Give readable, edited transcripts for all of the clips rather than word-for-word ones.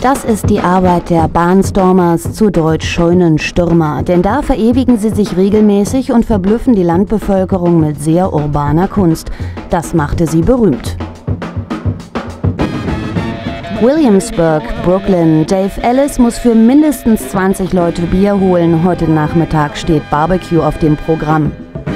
Das ist die Arbeit der Barnstormers, zu Deutsch Scheunenstürmer, denn da verewigen sie sich regelmäßig und verblüffen die Landbevölkerung mit sehr urbaner Kunst. Das machte sie berühmt. Williamsburg, Brooklyn. Dave Ellis muss für mindestens 20 Leute Bier holen. Heute Nachmittag steht Barbecue auf dem Programm.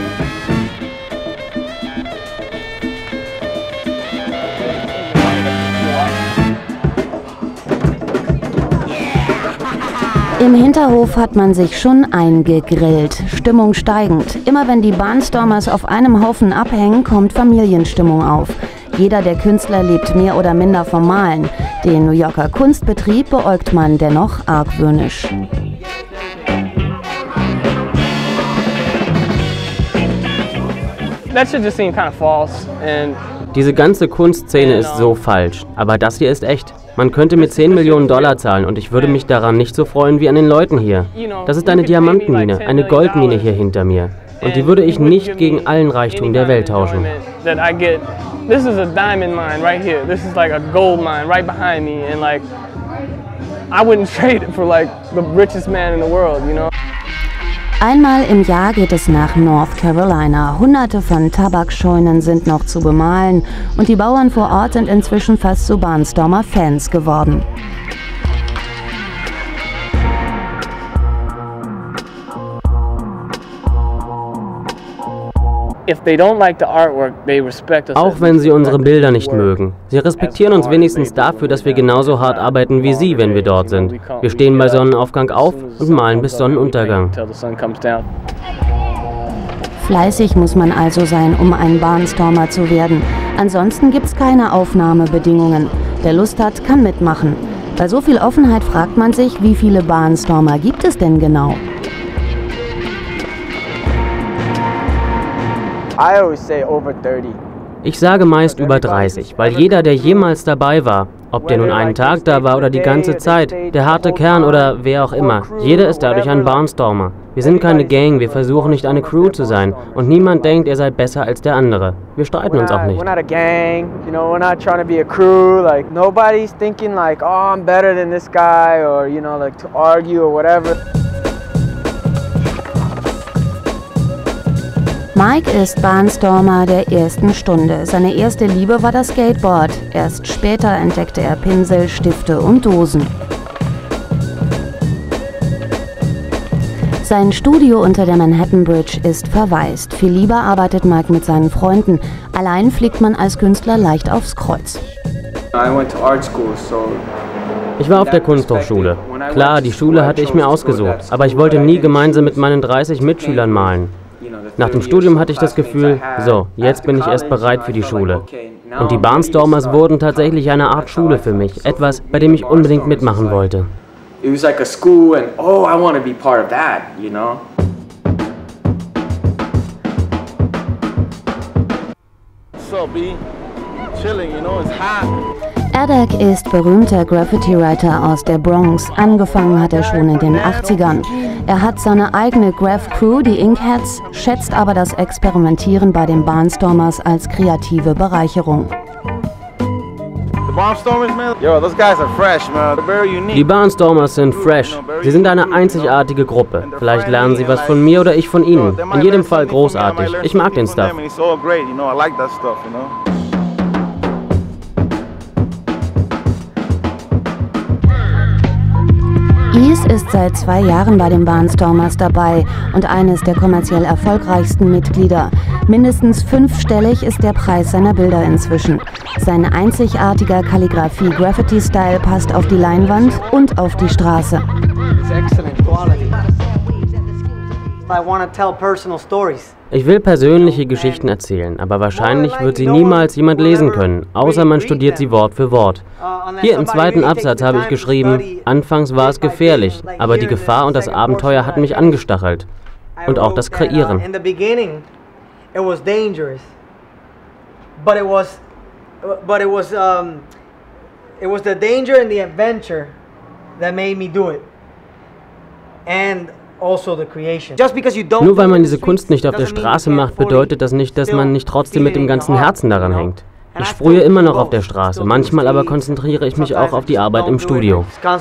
Im Hinterhof hat man sich schon eingegrillt. Stimmung steigend. Immer wenn die Barnstormers auf einem Haufen abhängen, kommt Familienstimmung auf. Jeder der Künstler lebt mehr oder minder vom Malen. Den New Yorker Kunstbetrieb beäugt man dennoch argwöhnisch. Diese ganze Kunstszene ist so falsch, aber das hier ist echt. Man könnte mir 10 Millionen Dollar zahlen und ich würde mich daran nicht so freuen wie an den Leuten hier. Das ist eine Diamantenmine, eine Goldmine hier hinter mir. Und die würde ich nicht gegen allen Reichtum der Welt tauschen. This is a diamond mine right here. This is like a gold mine right behind me, and like I wouldn't trade it for like the richest man in the world, you know. Einmal im Jahr geht es nach North Carolina. Hunderte von Tabakscheunen sind noch zu bemalen und die Bauern vor Ort sind inzwischen fast zu Barnstormer-Fans geworden. Auch wenn sie unsere Bilder nicht mögen. Sie respektieren uns wenigstens dafür, dass wir genauso hart arbeiten wie sie, wenn wir dort sind. Wir stehen bei Sonnenaufgang auf und malen bis Sonnenuntergang. Fleißig muss man also sein, um ein Barnstormer zu werden. Ansonsten gibt's keine Aufnahmebedingungen. Wer Lust hat, kann mitmachen. Bei so viel Offenheit fragt man sich, wie viele Barnstormer gibt es denn genau? Ich sage meist über 30, weil jeder, der jemals dabei war, ob der nun einen Tag da war oder die ganze Zeit, der harte Kern oder wer auch immer, jeder ist dadurch ein Barnstormer. Wir sind keine Gang, wir versuchen nicht eine Crew zu sein und niemand denkt, er sei besser als der andere. Wir streiten uns auch nicht. Mike ist Barnstormer der ersten Stunde. Seine erste Liebe war das Skateboard. Erst später entdeckte er Pinsel, Stifte und Dosen. Sein Studio unter der Manhattan Bridge ist verwaist. Viel lieber arbeitet Mike mit seinen Freunden. Allein fliegt man als Künstler leicht aufs Kreuz. Ich war auf der Kunsthochschule. Klar, die Schule hatte ich mir ausgesucht, aber ich wollte nie gemeinsam mit meinen 30 Mitschülern malen. Nach dem Studium hatte ich das Gefühl, so, jetzt bin ich erst bereit für die Schule. Und die Barnstormers wurden tatsächlich eine Art Schule für mich, etwas, bei dem ich unbedingt mitmachen wollte. Adek ist berühmter Graffiti-Writer aus der Bronx. Angefangen hat er schon in den 80ern. Er hat seine eigene Graph-Crew, die Inkheads, schätzt aber das Experimentieren bei den Barnstormers als kreative Bereicherung. Die Barnstormers sind fresh. Sie sind eine einzigartige Gruppe. Vielleicht lernen sie was von mir oder ich von ihnen. In jedem Fall großartig. Ich mag den Stuff. Ease ist seit 2 Jahren bei den Barnstormers dabei und eines der kommerziell erfolgreichsten Mitglieder. Mindestens 5-stellig ist der Preis seiner Bilder inzwischen. Sein einzigartiger Kalligrafie-Graffiti-Style passt auf die Leinwand und auf die Straße. Ich will persönliche Geschichten erzählen, aber wahrscheinlich wird sie niemals jemand lesen können, außer man studiert sie Wort für Wort. Hier im zweiten Absatz habe ich geschrieben, anfangs war es gefährlich, aber die Gefahr und das Abenteuer hat mich angestachelt. Und auch das Kreieren. It was the danger and the adventure that made me do it. And Nur weil man diese Kunst nicht auf der Straße macht, bedeutet das nicht, dass man nicht trotzdem mit dem ganzen Herzen daran hängt. Ich sprühe immer noch auf der Straße, manchmal aber konzentriere ich mich auch auf die Arbeit im Studio.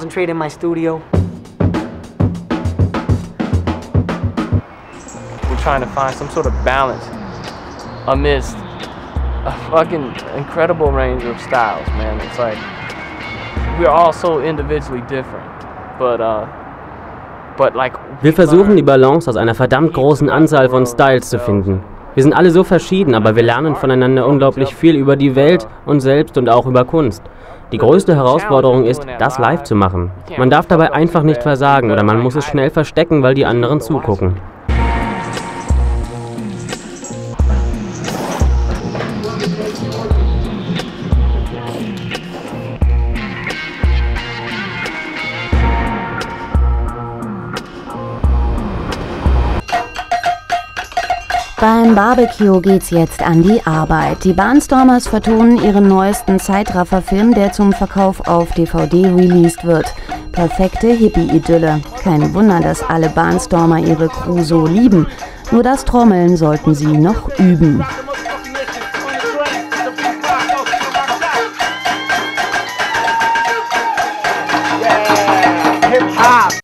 We're trying to find some sort of balance amidst a fucking incredible range of styles, man. It's like we're all so individually different, but like Wir versuchen die Balance aus einer verdammt großen Anzahl von Styles zu finden. Wir sind alle so verschieden, aber wir lernen voneinander unglaublich viel über die Welt, uns selbst und auch über Kunst. Die größte Herausforderung ist, das live zu machen. Man darf dabei einfach nicht versagen oder man muss es schnell verstecken, weil die anderen zugucken. Beim Barbecue geht's jetzt an die Arbeit. Die Barnstormers vertonen ihren neuesten Zeitrafferfilm, der zum Verkauf auf DVD released wird. Perfekte Hippie-Idylle. Kein Wunder, dass alle Barnstormer ihre Crew so lieben. Nur das Trommeln sollten sie noch üben. Hip-Hop.